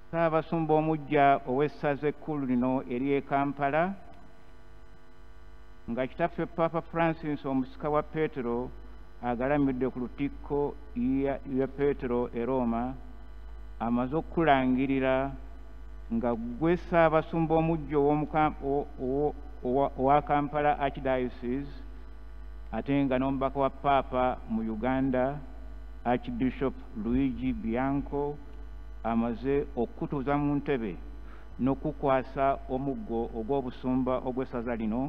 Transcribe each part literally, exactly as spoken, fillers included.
Ssaabasumba omuggya ow'essaza ekkulu lino ery'e Kampala nga kitaffe Papa Francis omusika wa Petero agalamidde ku lutikko ya Petero e Roma amaze okukulangirira nga gwe Ssaabasumba omuggya owa Kampala Archdiocese ate nga n'omubaka wa Papa mu Uganda Archbishop Luigi Bianco amaze okutuuza mu ntebe n'okukwasa omuggo ogw'obusumba ogw'essaza lino.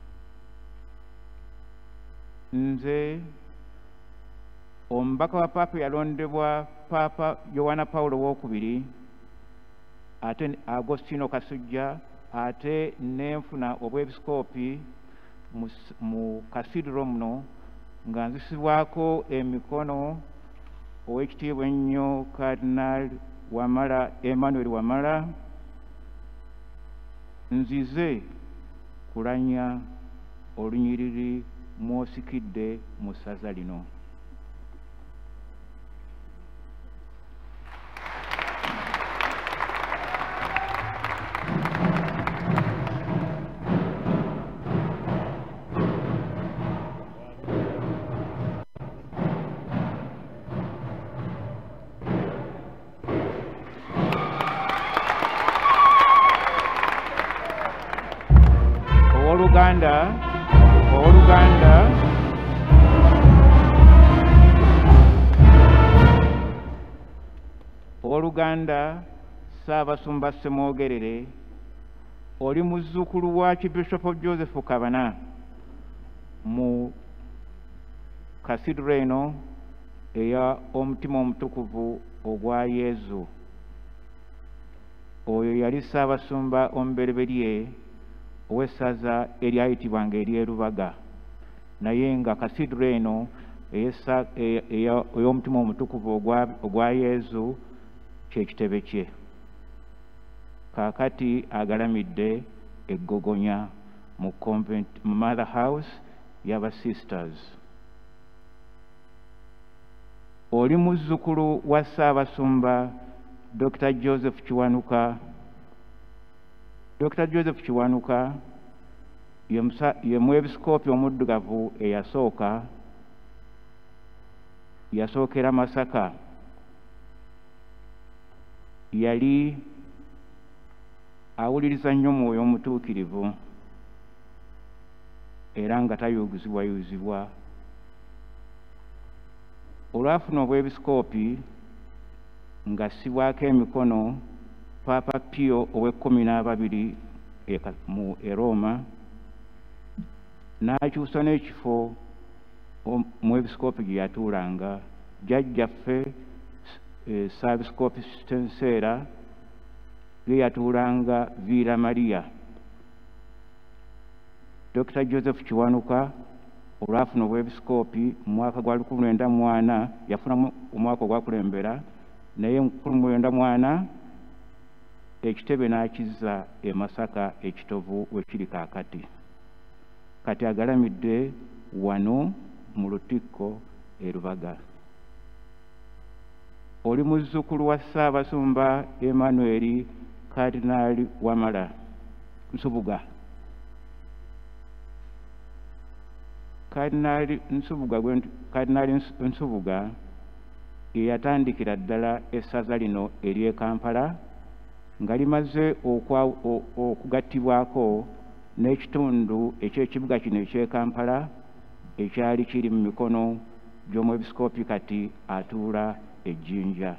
Nze omubaka wa Papa yalondebwa Papa Yohana Paulo wokubiri ate Augustine Kasujja ate nenfuna obwepisikoopi mu kasidro muno nga nzisibwako emikono ow'ekitiibwa ennyo Cardinal Wamala Emmanuel Wamala nzize kulanya olunyiriri mwosikidde mu ssaza lino. Owooluganda Owooluganda Owooluganda Ssaabasumba Ssemogerere oli muzzukulu wa Archbishop Joseph Kabana mu kasidro eno eya omutima omutukuvu ogwa Yezu. Oyo yali Ssaabasumba omubereberye ow'essaza eryayitibwanga ery'e Lubaga, naye nga kasidro eno ey'omutima omutukuvu ogwa Yezu kyekitebe kye. Kaakati agalamidde eggogonya mu convent mu mother house y'aba sisters. Oli muzzukulu wa Ssaabasumba Doctor Joseph Kiwanuka. Doctor Joseph Kiwanuka ye mwepisikoopi omuddugavu eyasooka yasookera Masaka. Yali awuliriza nnyo Mwoyo Omutuukirivu era nga tayuzibwayuzibwa. Olwafuna obwepisikoopi ng'assibwako emikono Papa Pio ow'ekkumi n'ababiri mu e Roma, n'akyusa n'ekifo omwepisikoopi gye yatuulanga. Jjajjaffe Ssaabisikopi Stenseera ye yatuulanga Villa Maria. Doctor Joseph Kiwanuka olwafuna obwepisikoopi mu mwaka gwa lukumi lwenda mu ana yafuna omwaka ogwakulembera, naye mu lukumi lwenda mu ana ekitebe n'akizza e Masaka ekitovu wekiri kaakati. Kati agalamidde wano mu lutikko e Lubaga. Oli muzzukulu wa Ssaabasumba Emmanuel Cardinal Wamala Nsubuga. Cardinal Nsubuga Cardinal Nsubuga ye yatandikira ddala essaza lino ery'e Kampala nga limaze okugattibwako n'ekitundu eky'ekibuga kino eky'e Kampala ekyali kiri mu mikono gy'omwepisikoopi kati atuula e Jinja.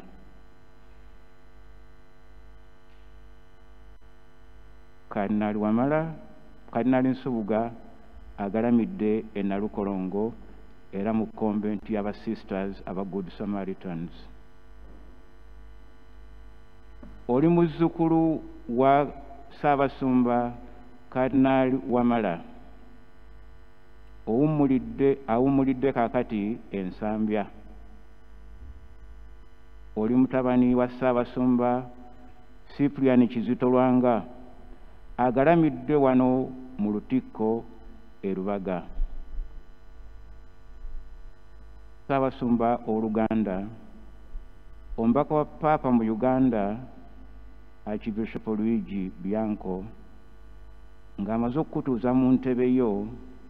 Cardinal Wamala Cardinal Nsubuga agalamidde e Nalukolongo era mu convent y'aba sisters aba Good Samaritans. Oli muzzukulu wa Ssaabasumba Cardinal Wamala owummulidde awummulidde kaakati ensambya. Oli mutabani wa Ssaabasumba Cyprian Kizito Lwanga agalamidde wano mu lutikko e Lubaga. Ssaabasumba Oluganda omubaka wa Papa mu Uganda Archbishop Luigi Bianco ng'amaze okukutuuza mu ntebe yo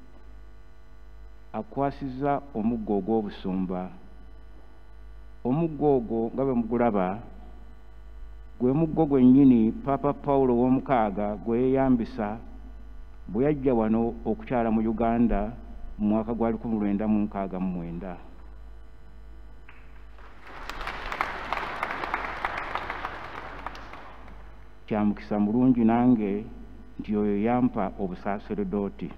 akwasizza omuggo ogw'obusumba. Omuggo ogwo nga bwe mugulaba gwe muggo gwennyini Papa Paulo w'omukaaga gwe yeeyambisa bwe yajja wano okukyala mu Uganda mu mwaka gwa lukumi lwenda mu nkaaga mu mwenda. Kya mukisa mulungi nange nti oyo yampa obusaaseredooti.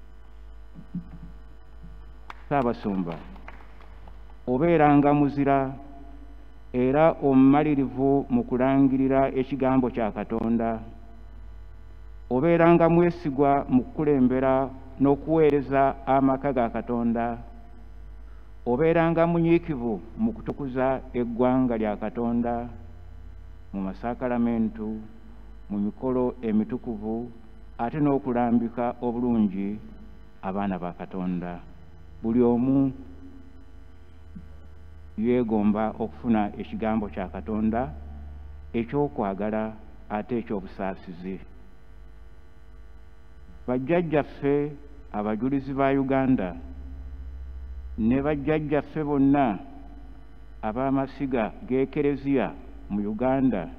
Ssaabasumba, obeeranga muzira era omumalirivu mu kulangirira ekigambo kya Katonda. Obeeranga mwesigwa mu kukulembera n'okuweereza amaka ga Katonda. Obeeranga munyiikivu mu kutukuza eggwanga lya Katonda mu masaakalamentu, mu mikolo emitukuvu ate n'okulambika obulungi abaana ba Katonda. Buli omu yeegomba okufuna ekigambo kya Katonda ekyokwagala ate ekyobusaasizi. Bajjajjaffe abajulizi ba Uganda ne bajjajjaffe bonna ab'amasiga g'Ekereziya mu Uganda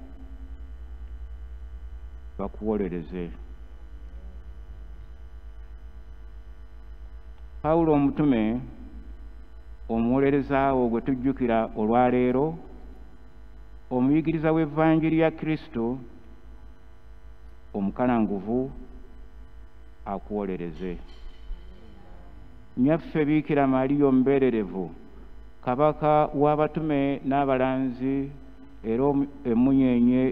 bakuwolereze. Pawulo omutume omuwolereza wo gwe tujjukira olwaleero, omuyigiriza w'evvanjiri ya Kristo omukalanguvu akuwolereze. Nnyaffe Biikira Mariya omubeererevu, kabaka w'abatume n'abalanzi era emmunyeenye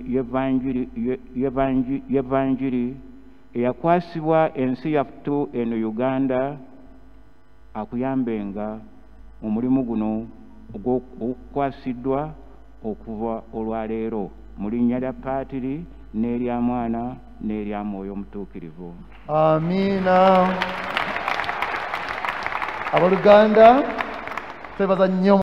y'evvanjiri eyakwasibwa ensi yaffe eno Uganda, akuyambenga mu mulimu guno ogukwasiddwa okuva olwaleero mu linnya lya Paatiri n'erya Mwana n'erya Mwoyo Omutuukirivu. Amiina. Abaluganda twebaza nnyo.